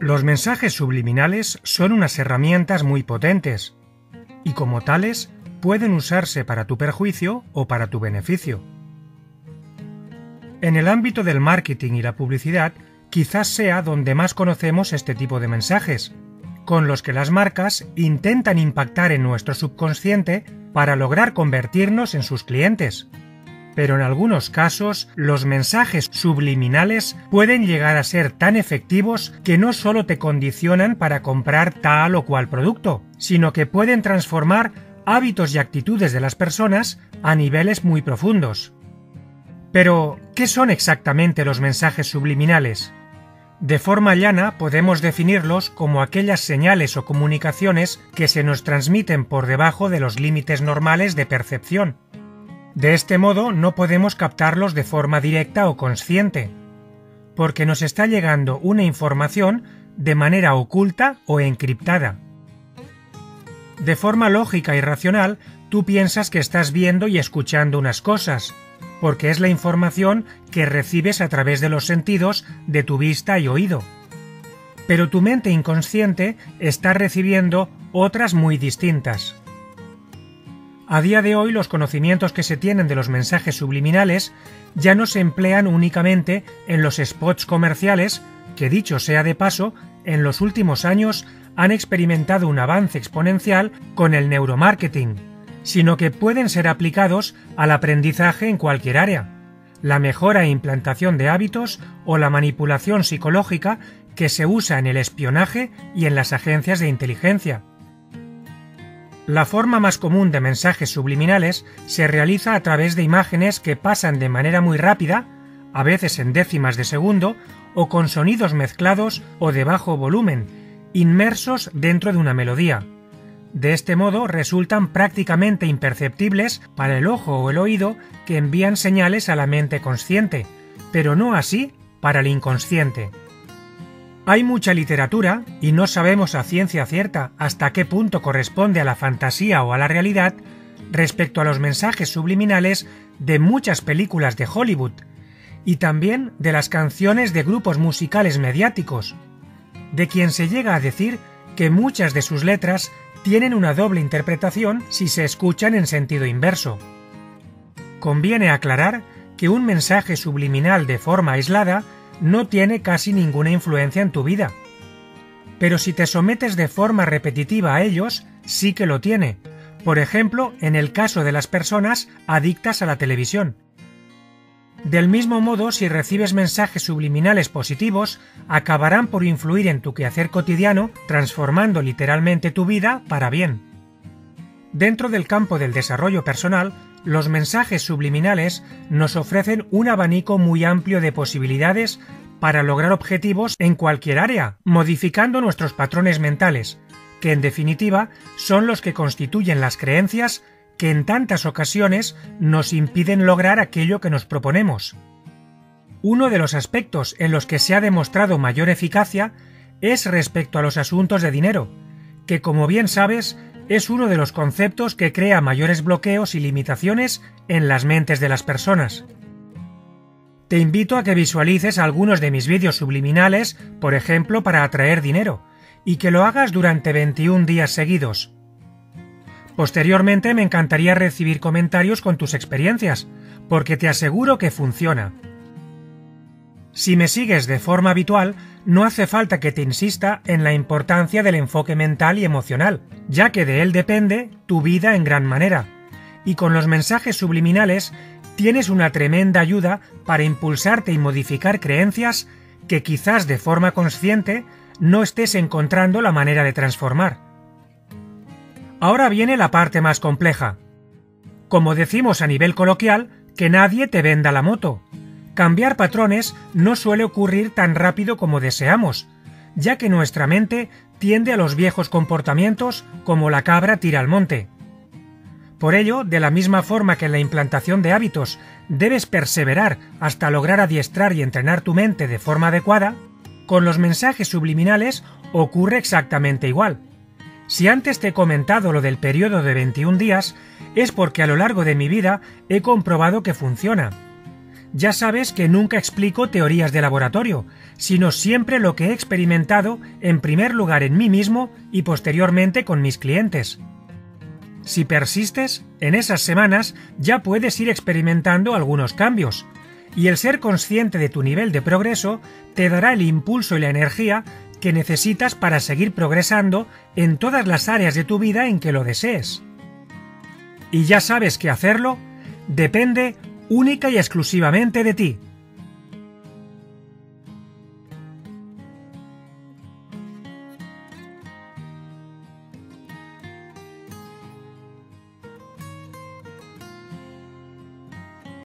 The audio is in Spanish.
Los mensajes subliminales son unas herramientas muy potentes y como tales pueden usarse para tu perjuicio o para tu beneficio. En el ámbito del marketing y la publicidad, quizás sea donde más conocemos este tipo de mensajes, con los que las marcas intentan impactar en nuestro subconsciente para lograr convertirnos en sus clientes. Pero en algunos casos, los mensajes subliminales pueden llegar a ser tan efectivos que no solo te condicionan para comprar tal o cual producto, sino que pueden transformar hábitos y actitudes de las personas a niveles muy profundos. Pero, ¿qué son exactamente los mensajes subliminales? De forma llana podemos definirlos como aquellas señales o comunicaciones que se nos transmiten por debajo de los límites normales de percepción. De este modo no podemos captarlos de forma directa o consciente, porque nos está llegando una información de manera oculta o encriptada. De forma lógica y racional, tú piensas que estás viendo y escuchando unas cosas, porque es la información que recibes a través de los sentidos de tu vista y oído. Pero tu mente inconsciente está recibiendo otras muy distintas. A día de hoy los conocimientos que se tienen de los mensajes subliminales ya no se emplean únicamente en los spots comerciales, que dicho sea de paso, en los últimos años han experimentado un avance exponencial con el neuromarketing, sino que pueden ser aplicados al aprendizaje en cualquier área, la mejora e implantación de hábitos o la manipulación psicológica que se usa en el espionaje y en las agencias de inteligencia. La forma más común de mensajes subliminales se realiza a través de imágenes que pasan de manera muy rápida, a veces en décimas de segundo, o con sonidos mezclados o de bajo volumen, inmersos dentro de una melodía. De este modo resultan prácticamente imperceptibles para el ojo o el oído que envían señales a la mente consciente, pero no así para el inconsciente. Hay mucha literatura y no sabemos a ciencia cierta hasta qué punto corresponde a la fantasía o a la realidad respecto a los mensajes subliminales de muchas películas de Hollywood y también de las canciones de grupos musicales mediáticos, de quien se llega a decir que muchas de sus letras tienen una doble interpretación si se escuchan en sentido inverso. Conviene aclarar que un mensaje subliminal de forma aislada no tiene casi ninguna influencia en tu vida. Pero si te sometes de forma repetitiva a ellos, sí que lo tiene. Por ejemplo, en el caso de las personas adictas a la televisión. Del mismo modo, si recibes mensajes subliminales positivos, acabarán por influir en tu quehacer cotidiano, transformando literalmente tu vida para bien. Dentro del campo del desarrollo personal, los mensajes subliminales nos ofrecen un abanico muy amplio de posibilidades para lograr objetivos en cualquier área, modificando nuestros patrones mentales, que en definitiva son los que constituyen las creencias que en tantas ocasiones nos impiden lograr aquello que nos proponemos. Uno de los aspectos en los que se ha demostrado mayor eficacia es respecto a los asuntos de dinero, que como bien sabes, es uno de los conceptos que crea mayores bloqueos y limitaciones en las mentes de las personas. Te invito a que visualices algunos de mis vídeos subliminales, por ejemplo, para atraer dinero, y que lo hagas durante 21 días seguidos. Posteriormente me encantaría recibir comentarios con tus experiencias, porque te aseguro que funciona. Si me sigues de forma habitual, no hace falta que te insista en la importancia del enfoque mental y emocional, ya que de él depende tu vida en gran manera. Y con los mensajes subliminales tienes una tremenda ayuda para impulsarte y modificar creencias que quizás de forma consciente no estés encontrando la manera de transformar. Ahora viene la parte más compleja. Como decimos a nivel coloquial, que nadie te venda la moto. Cambiar patrones no suele ocurrir tan rápido como deseamos, ya que nuestra mente tiende a los viejos comportamientos como la cabra tira al monte. Por ello, de la misma forma que en la implantación de hábitos debes perseverar hasta lograr adiestrar y entrenar tu mente de forma adecuada, con los mensajes subliminales ocurre exactamente igual. Si antes te he comentado lo del periodo de 21 días, es porque a lo largo de mi vida he comprobado que funciona. Ya sabes que nunca explico teorías de laboratorio, sino siempre lo que he experimentado en primer lugar en mí mismo y posteriormente con mis clientes. Si persistes, en esas semanas ya puedes ir experimentando algunos cambios, y el ser consciente de tu nivel de progreso te dará el impulso y la energía que necesitas para seguir progresando en todas las áreas de tu vida en que lo desees. Y ya sabes que hacerlo depende única y exclusivamente de ti.